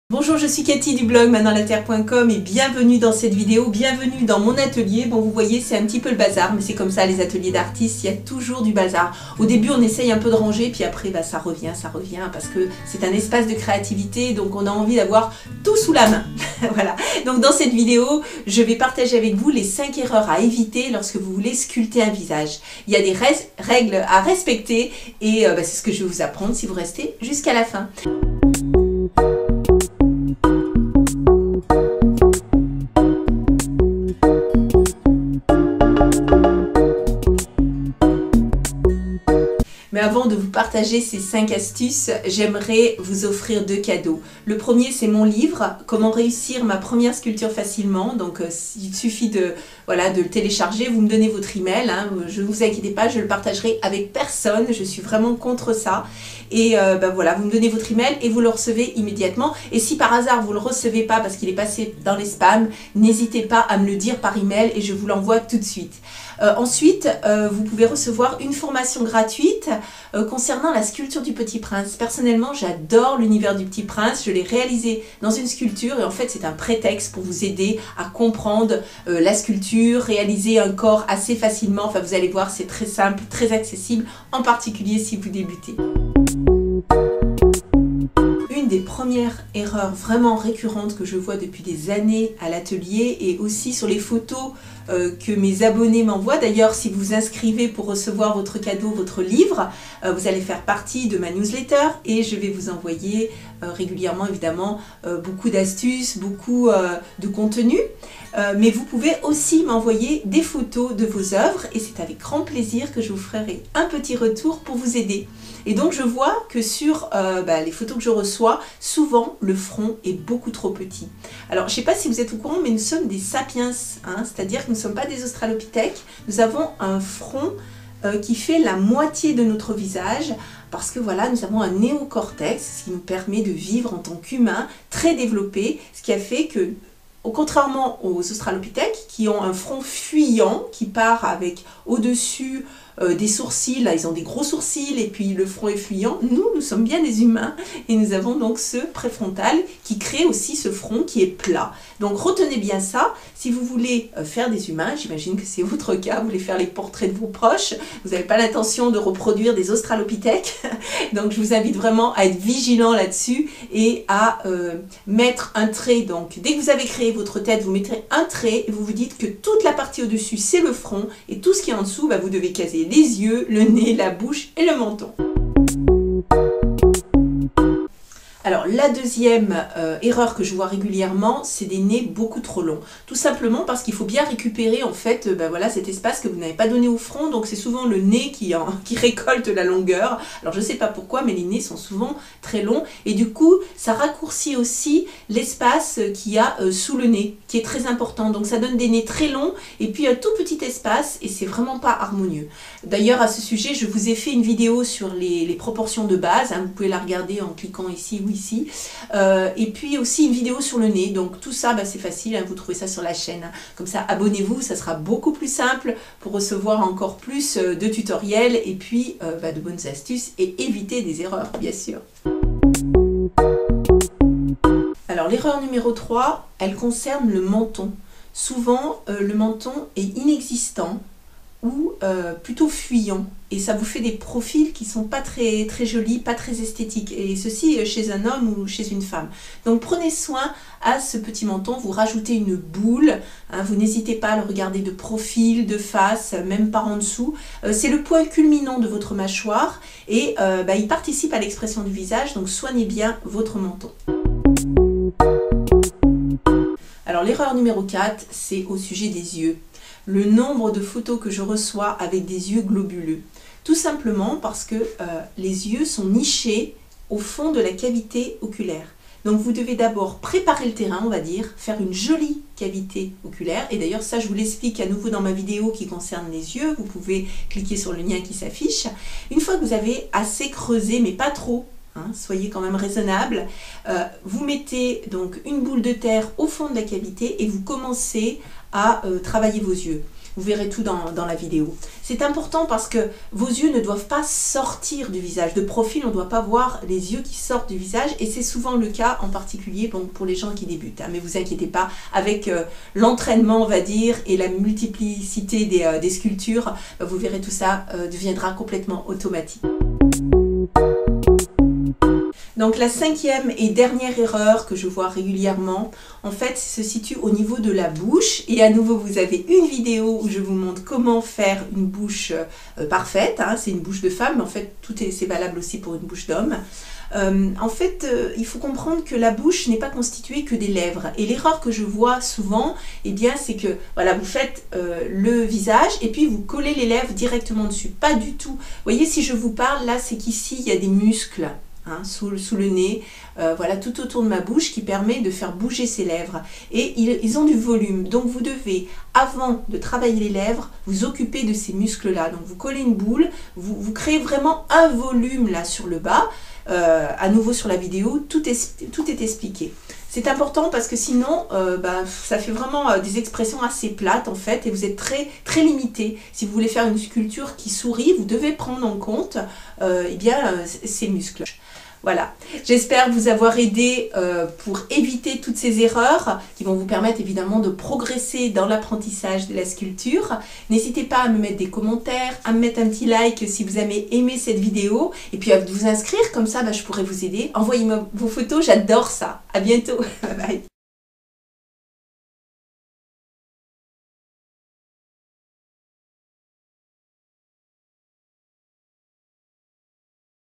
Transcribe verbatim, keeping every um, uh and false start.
Bonjour, je suis Cathy du blog maintenant la terre point com et bienvenue dans cette vidéo, bienvenue dans mon atelier. Bon, vous voyez, c'est un petit peu le bazar, mais c'est comme ça les ateliers d'artistes, il y a toujours du bazar. Au début, on essaye un peu de ranger, puis après, bah, ça revient, ça revient, parce que c'est un espace de créativité, donc on a envie d'avoir tout sous la main. Voilà, donc dans cette vidéo, je vais partager avec vous les cinq erreurs à éviter lorsque vous voulez sculpter un visage. Il y a des règles à respecter et euh, bah, c'est ce que je vais vous apprendre si vous restez jusqu'à la fin. Mais avant de vous partager ces cinq astuces, j'aimerais vous offrir deux cadeaux. Le premier, c'est mon livre « Comment réussir ma première sculpture facilement ». Donc, euh, il suffit de, voilà, de le télécharger. Vous me donnez votre email. Hein, je ne vous inquiétez pas, je le partagerai avec personne. Je suis vraiment contre ça. Et euh, ben voilà, vous me donnez votre email et vous le recevez immédiatement. Et si par hasard, vous ne le recevez pas parce qu'il est passé dans les spams, n'hésitez pas à me le dire par email et je vous l'envoie tout de suite. Euh, ensuite, euh, vous pouvez recevoir une formation gratuite euh, concernant la sculpture du Petit Prince. Personnellement, j'adore l'univers du Petit Prince. Je l'ai réalisé dans une sculpture et en fait, c'est un prétexte pour vous aider à comprendre euh, la sculpture, réaliser un corps assez facilement. Enfin, vous allez voir, c'est très simple, très accessible, en particulier si vous débutez. Une des premières erreurs vraiment récurrentes que je vois depuis des années à l'atelier et aussi sur les photos euh, que mes abonnés m'envoient. D'ailleurs, si vous vous inscrivez pour recevoir votre cadeau, votre livre, euh, vous allez faire partie de ma newsletter et je vais vous envoyer euh, régulièrement, évidemment, euh, beaucoup d'astuces, beaucoup euh, de contenu. Euh, mais vous pouvez aussi m'envoyer des photos de vos œuvres et c'est avec grand plaisir que je vous ferai un petit retour pour vous aider. Et donc je vois que sur euh, bah, les photos que je reçois, souvent le front est beaucoup trop petit. Alors je ne sais pas si vous êtes au courant, mais nous sommes des sapiens, hein, c'est-à-dire que nous ne sommes pas des australopithèques. Nous avons un front euh, qui fait la moitié de notre visage parce que voilà, nous avons un néocortex, ce qui nous permet de vivre en tant qu'humain très développé, ce qui a fait que, contrairement aux australopithèques qui ont un front fuyant, qui part avec au-dessus euh, des sourcils, là ils ont des gros sourcils et puis le front est fuyant, nous, nous sommes bien des humains et nous avons donc ce préfrontal qui crée aussi ce front qui est plat. Donc retenez bien ça, si vous voulez euh, faire des humains, j'imagine que c'est votre cas, vous voulez faire les portraits de vos proches, vous n'avez pas l'intention de reproduire des australopithèques, donc je vous invite vraiment à être vigilant là-dessus et à euh, mettre un trait. Donc dès que vous avez créé votre tête, vous mettrez un trait et vous vous dites que toute la partie au-dessus c'est le front et tout ce qui est en dessous, bah, vous devez caser les yeux, le nez, la bouche et le menton. Alors la deuxième euh, erreur que je vois régulièrement, c'est des nez beaucoup trop longs. Tout simplement parce qu'il faut bien récupérer en fait euh, ben voilà, cet espace que vous n'avez pas donné au front, donc c'est souvent le nez qui, en, qui récolte la longueur. Alors je ne sais pas pourquoi, mais les nez sont souvent très longs et du coup ça raccourcit aussi l'espace qu'il y a euh, sous le nez, qui est très important. Donc ça donne des nez très longs et puis un tout petit espace et c'est vraiment pas harmonieux. D'ailleurs à ce sujet, je vous ai fait une vidéo sur les, les proportions de base, hein, vous pouvez la regarder en cliquant ici ou ici. Ici. Euh, et puis aussi une vidéo sur le nez, donc tout ça bah, c'est facile, hein, vous trouvez ça sur la chaîne, hein. Comme ça abonnez-vous, ça sera beaucoup plus simple pour recevoir encore plus euh, de tutoriels et puis euh, bah, de bonnes astuces et éviter des erreurs bien sûr. Alors l'erreur numéro trois, elle concerne le menton. Souvent euh, le menton est inexistant ou euh, plutôt fuyant et ça vous fait des profils qui sont pas très très jolis, pas très esthétiques et ceci chez un homme ou chez une femme. Donc prenez soin à ce petit menton, vous rajoutez une boule, hein, vous n'hésitez pas à le regarder de profil, de face, même par en dessous. Euh, c'est le point culminant de votre mâchoire et euh, bah, il participe à l'expression du visage, donc soignez bien votre menton. Alors l'erreur numéro quatre, c'est au sujet des yeux. Le nombre de photos que je reçois avec des yeux globuleux. Tout simplement parce que euh, les yeux sont nichés au fond de la cavité oculaire. Donc vous devez d'abord préparer le terrain, on va dire, faire une jolie cavité oculaire. Et d'ailleurs ça je vous l'explique à nouveau dans ma vidéo qui concerne les yeux. Vous pouvez cliquer sur le lien qui s'affiche. Une fois que vous avez assez creusé, mais pas trop, hein, soyez quand même raisonnable, euh, vous mettez donc une boule de terre au fond de la cavité et vous commencez à euh, travailler vos yeux. Vous verrez tout dans, dans la vidéo. C'est important parce que vos yeux ne doivent pas sortir du visage. De profil, on ne doit pas voir les yeux qui sortent du visage et c'est souvent le cas en particulier bon, pour les gens qui débutent. Hein. Mais vous inquiétez pas, avec euh, l'entraînement, on va dire, et la multiplicité des, euh, des sculptures, euh, vous verrez tout ça euh, deviendra complètement automatique. Donc la cinquième et dernière erreur que je vois régulièrement, en fait, se situe au niveau de la bouche. Et à nouveau, vous avez une vidéo où je vous montre comment faire une bouche euh, parfaite. Hein. C'est une bouche de femme, mais en fait, tout est, c'est valable aussi pour une bouche d'homme. Euh, en fait, euh, il faut comprendre que la bouche n'est pas constituée que des lèvres. Et l'erreur que je vois souvent, eh bien, c'est que voilà, vous faites euh, le visage et puis vous collez les lèvres directement dessus. Pas du tout. Vous voyez, si je vous parle, là, c'est qu'ici, il y a des muscles. Hein, sous, sous le nez, euh, voilà, tout autour de ma bouche qui permet de faire bouger ces lèvres. Et ils, ils ont du volume. Donc vous devez, avant de travailler les lèvres, vous occuper de ces muscles-là. Donc vous collez une boule, vous, vous créez vraiment un volume là sur le bas. Euh, à nouveau sur la vidéo, tout est, tout est expliqué. C'est important parce que sinon, euh, bah, ça fait vraiment euh, des expressions assez plates en fait et vous êtes très, très limité. Si vous voulez faire une sculpture qui sourit, vous devez prendre en compte euh, eh bien, euh, ces muscles. Voilà, j'espère vous avoir aidé euh, pour éviter toutes ces erreurs qui vont vous permettre évidemment de progresser dans l'apprentissage de la sculpture. N'hésitez pas à me mettre des commentaires, à me mettre un petit like si vous avez aimé cette vidéo et puis à vous inscrire, comme ça bah, je pourrai vous aider. Envoyez-moi vos photos, j'adore ça. À bientôt, bye bye.